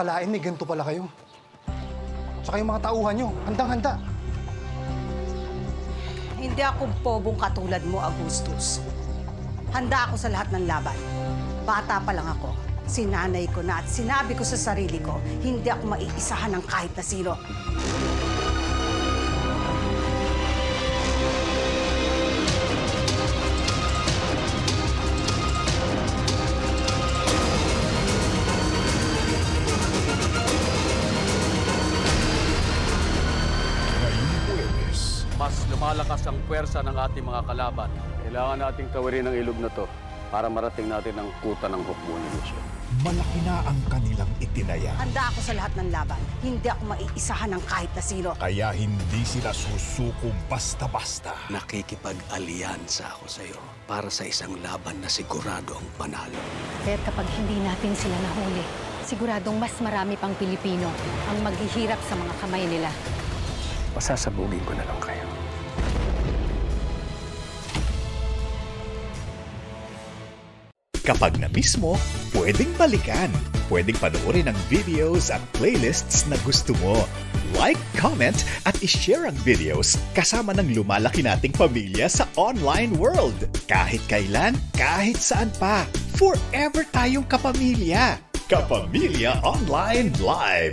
akalain may ganito pala kayo. Tsaka yung mga tauhan nyo, handang-handa. Hindi ako pobong katulad mo, Augustus. Handa ako sa lahat ng laban. Bata pa lang ako. Sinanay ko na at sinabi ko sa sarili ko, hindi ako maiisahan ng kahit na sino. Mas lumalakas ang puwersa ng ating mga kalaban. Kailangan nating tawirin ang ilog na to para marating natin ang kuta ng hukbo ni Lucio. Malaki na ang kanilang itinaya. Handa ako sa lahat ng laban. Hindi ako maiisahan ng kahit na sino. Kaya hindi sila susuko basta-basta. Nakikipag-alyansa ako sa iyo para sa isang laban na sigurado ang panalo. Pero kapag hindi natin sila nahuli, siguradong mas marami pang Pilipino ang maghihirap sa mga kamay nila. Pasasabugin ko na lang kayo. Kapag na-miss mo, pwedeng balikan. Pwedeng panoorin ang videos at playlists na gusto mo. Like, comment, at ishare ang videos kasama ng lumalaki nating pamilya sa online world. Kahit kailan, kahit saan pa. Forever tayong kapamilya. Kapamilya Online Live.